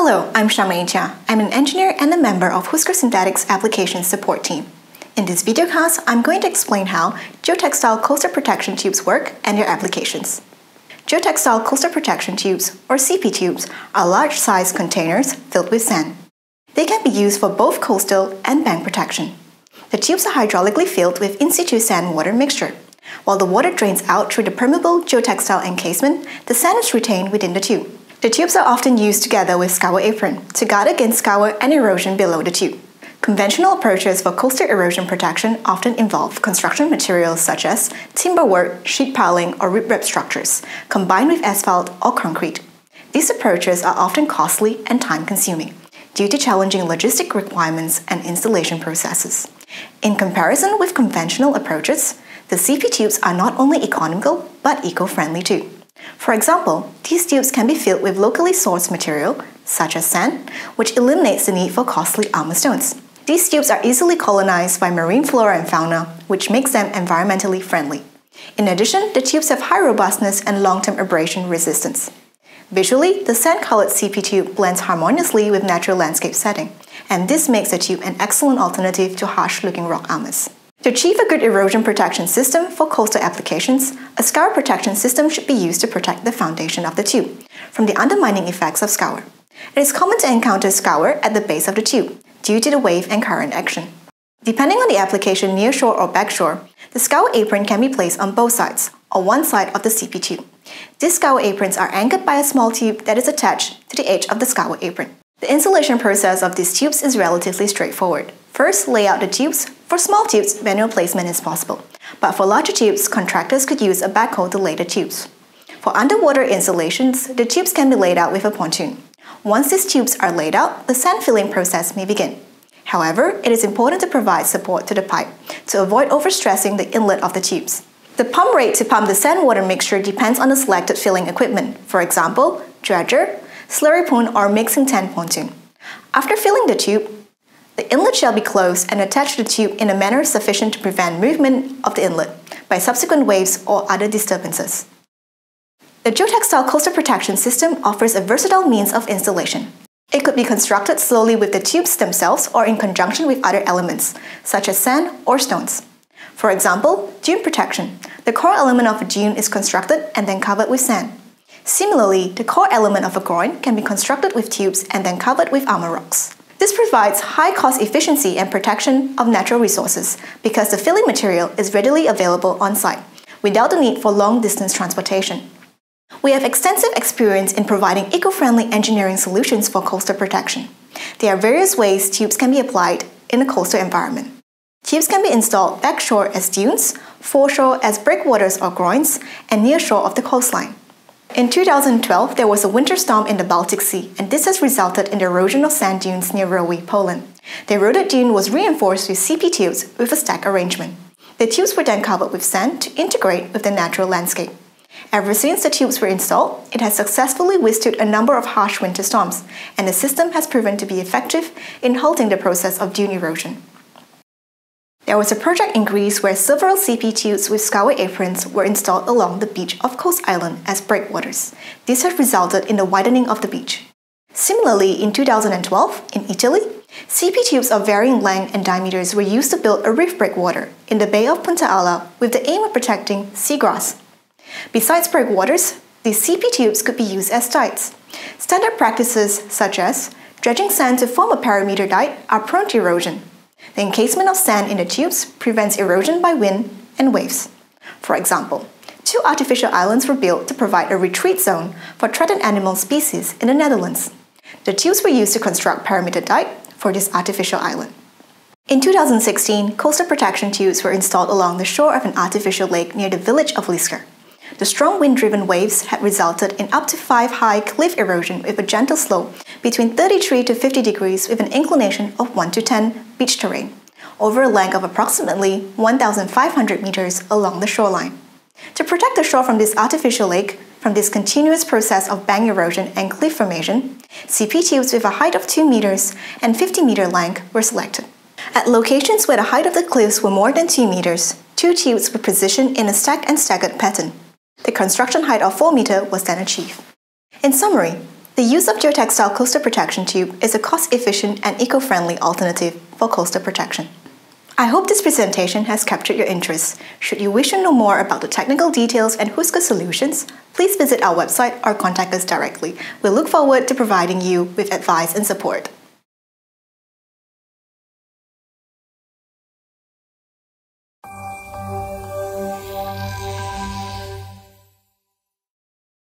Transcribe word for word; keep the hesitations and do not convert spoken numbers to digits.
Hello, I'm Xiaomei Jia. I'm an engineer and a member of Huesker Synthetics Applications Support Team. In this videocast, I'm going to explain how geotextile coaster protection tubes work and their applications. Geotextile coaster protection tubes, or C P tubes, are large-sized containers filled with sand. They can be used for both coastal and bank protection. The tubes are hydraulically filled with in-situ sand-water mixture. While the water drains out through the permeable geotextile encasement, the sand is retained within the tube. The tubes are often used together with scour apron to guard against scour and erosion below the tube. Conventional approaches for coastal erosion protection often involve construction materials such as timber work, sheet piling, or riprap structures, combined with asphalt or concrete. These approaches are often costly and time-consuming due to challenging logistic requirements and installation processes. In comparison with conventional approaches, the C P tubes are not only economical but eco-friendly too. For example, these tubes can be filled with locally sourced material, such as sand, which eliminates the need for costly armor stones. These tubes are easily colonized by marine flora and fauna, which makes them environmentally friendly. In addition, the tubes have high robustness and long-term abrasion resistance. Visually, the sand-colored C P tube blends harmoniously with natural landscape setting, and this makes the tube an excellent alternative to harsh-looking rock armors. To achieve a good erosion protection system for coastal applications, a scour protection system should be used to protect the foundation of the tube from the undermining effects of scour. It is common to encounter scour at the base of the tube due to the wave and current action. Depending on the application near shore or back shore, the scour apron can be placed on both sides or one side of the C P tube. These scour aprons are anchored by a small tube that is attached to the edge of the scour apron. The installation process of these tubes is relatively straightforward. First, lay out the tubes. For small tubes, manual placement is possible, but for larger tubes, contractors could use a backhoe to lay the tubes. For underwater installations, the tubes can be laid out with a pontoon. Once these tubes are laid out, the sand filling process may begin. However, it is important to provide support to the pipe to avoid overstressing the inlet of the tubes. The pump rate to pump the sand-water mixture depends on the selected filling equipment, for example, dredger, slurry pond, or mixing tent pontoon. After filling the tube, the inlet shall be closed and attached to the tube in a manner sufficient to prevent movement of the inlet by subsequent waves or other disturbances. The geotextile coastal protection system offers a versatile means of installation. It could be constructed slowly with the tubes themselves or in conjunction with other elements, such as sand or stones. For example, dune protection. The core element of a dune is constructed and then covered with sand. Similarly, the core element of a groin can be constructed with tubes and then covered with armor rocks. This provides high cost efficiency and protection of natural resources because the filling material is readily available on-site, without the need for long-distance transportation. We have extensive experience in providing eco-friendly engineering solutions for coastal protection. There are various ways tubes can be applied in a coastal environment. Tubes can be installed backshore as dunes, foreshore as breakwaters or groins, and nearshore of the coastline. In two thousand twelve, there was a winter storm in the Baltic Sea, and this has resulted in the erosion of sand dunes near Rowe, Poland. The eroded dune was reinforced with C P tubes with a stack arrangement. The tubes were then covered with sand to integrate with the natural landscape. Ever since the tubes were installed, it has successfully withstood a number of harsh winter storms, and the system has proven to be effective in halting the process of dune erosion. There was a project in Greece where several C P tubes with scour aprons were installed along the beach of Coast Island as breakwaters. This has resulted in the widening of the beach. Similarly, in two thousand twelve, in Italy, C P tubes of varying length and diameters were used to build a reef breakwater in the Bay of Punta Ala with the aim of protecting seagrass. Besides breakwaters, these C P tubes could be used as dikes. Standard practices such as dredging sand to form a perimeter dike are prone to erosion. The encasement of sand in the tubes prevents erosion by wind and waves. For example, two artificial islands were built to provide a retreat zone for threatened animal species in the Netherlands. The tubes were used to construct perimeter dike for this artificial island. In two thousand sixteen, coastal protection tubes were installed along the shore of an artificial lake near the village of Huesker. The strong wind-driven waves had resulted in up to five high cliff erosion with a gentle slope between thirty-three to fifty degrees with an inclination of one to ten beach terrain, over a length of approximately one thousand five hundred meters along the shoreline. To protect the shore from this artificial lake, from this continuous process of bank erosion and cliff formation, C P tubes with a height of two meters and fifty meter length were selected. At locations where the height of the cliffs were more than two meters, two tubes were positioned in a stack and staggered pattern. The construction height of four meters was then achieved. In summary, The use of geotextile coastal protection tube is a cost-efficient and eco-friendly alternative for coastal protection. I hope this presentation has captured your interest. Should you wish to know more about the technical details and Huesker solutions, please visit our website or contact us directly. We look forward to providing you with advice and support.